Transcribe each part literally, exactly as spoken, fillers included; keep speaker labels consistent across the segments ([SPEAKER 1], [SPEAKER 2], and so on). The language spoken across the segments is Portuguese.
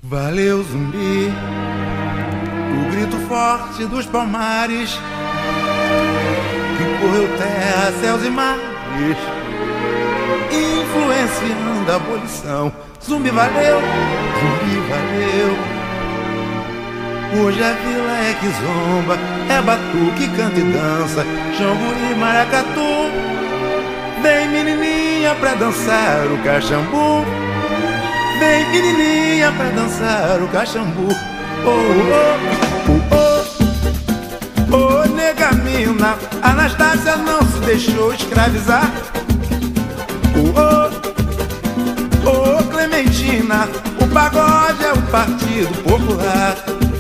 [SPEAKER 1] Valeu, zumbi, o grito forte dos palmares que correu terra, céus e mares, influenciando a abolição. Zumbi valeu, zumbi valeu. Hoje a vila é que zomba, é batuque, canta e dança, jongo e maracatu. Vem menininha pra dançar o cachambu, vem menininha pra dançar o cachambu. Oh, oh, oh, oh, oh, nega mina, Anastácia não se deixou escravizar. Oh, oh, oh, Clementina, o pagode é o Partido Popular.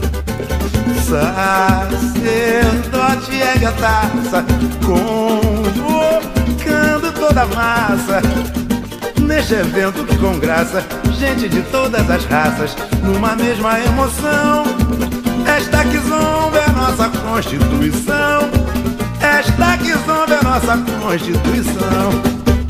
[SPEAKER 1] Sacerdote ergue a taça, convocando toda a massa neste evento que com graça, gente de todas as raças, numa mesma emoção. Esta que zomba é a nossa Constituição, esta que zomba é a nossa Constituição.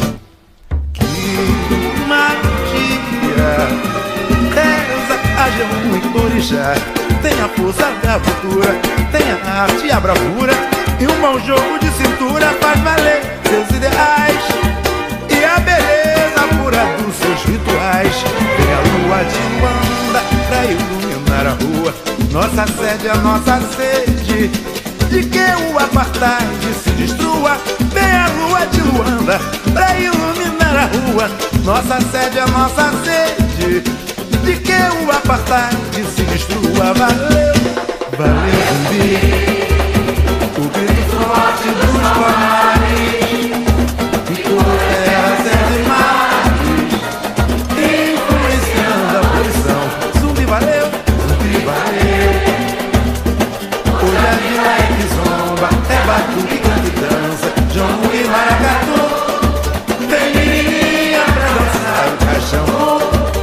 [SPEAKER 1] Que magia, reza a Jeum e Orixá, tem a força da cultura, tem a arte e a bravura, e um bom jogo de cintura faz valer seus ideais e a beleza pura dos seus rituais. Tem a lua de Luanda pra iluminar a rua, nossa sede, a nossa sede, de que o apartheid se destrua. Tem a lua de Luanda pra iluminar a rua, nossa sede, a nossa sede, de que o apartheid se destrua. Valeu, valeu, zumbi, o grito forte dos palmares que correu terra, céus e mares, influenciando a abolição. Zumbi valeu, zumbi valeu. Hoje a vila é que zomba, é batuque, canta e dança, jongo e maracatu. Vem menininha pra dançar o caixão,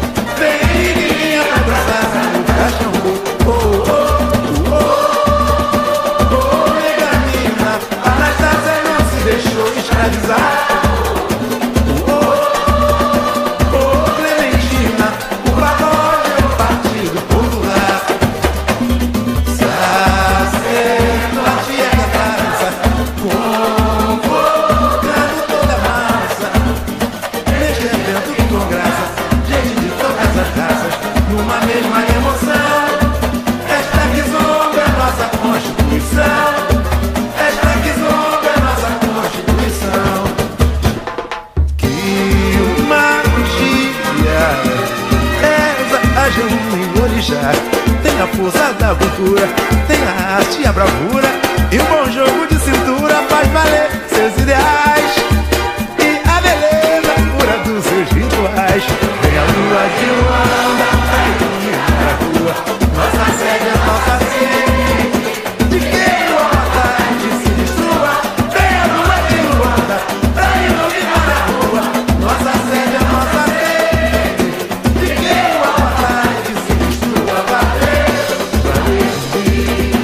[SPEAKER 1] tem a força da cultura, tem a arte e a bravura, e um bom jogo de cintura faz valer seus ideais e a beleza pura dos seus rituais. Tem a lua de Luanda pra iluminar a rua, nossa sede, a nossa sede, de que o apartheid se destrua. Tem a lua de Luanda pra iluminar a rua, nossa sede, a nossa sede, de que o apartheid se destrua. Valeu, valeu, zumbi,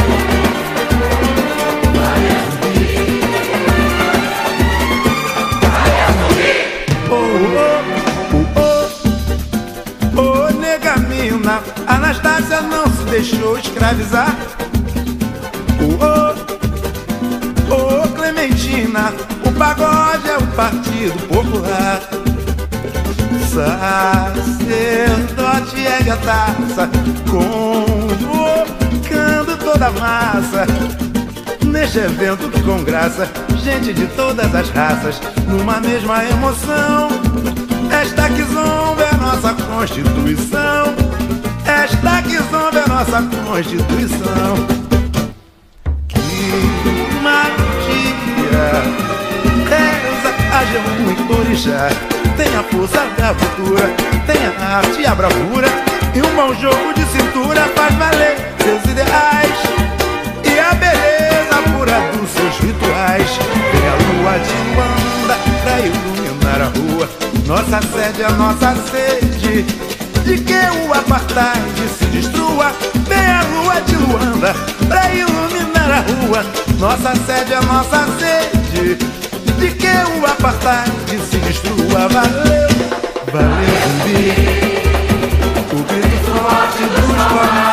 [SPEAKER 1] valeu, zumbi, valeu, zumbi. Oh, oh, oh, oh, oh, nega mina, Anastácia não se deixou escravizar. Oh, oh, oh, Clementina, o pagode é o Partido Popular. Sacerdote ergue a taça, convocando toda a massa neste evento que com graça, gente de todas as raças, numa mesma emoção. Esta que zomba é a nossa Constituição, esta que zomba é a nossa Constituição. Que magia, reza a Jeum e Orixá, tem a força da cultura, tem a arte e a bravura, e um bom jogo de cintura faz valer seus ideais e a beleza pura dos seus rituais. Tem a lua de Luanda pra iluminar a rua, nossa sede, a nossa sede, de que o apartheid se destrua. Tem a lua de Luanda pra iluminar a rua, nossa sede, a nossa sede, de que o apartheid se destrua. Valeu, valeu, zumbi, o grito forte forte dos formados.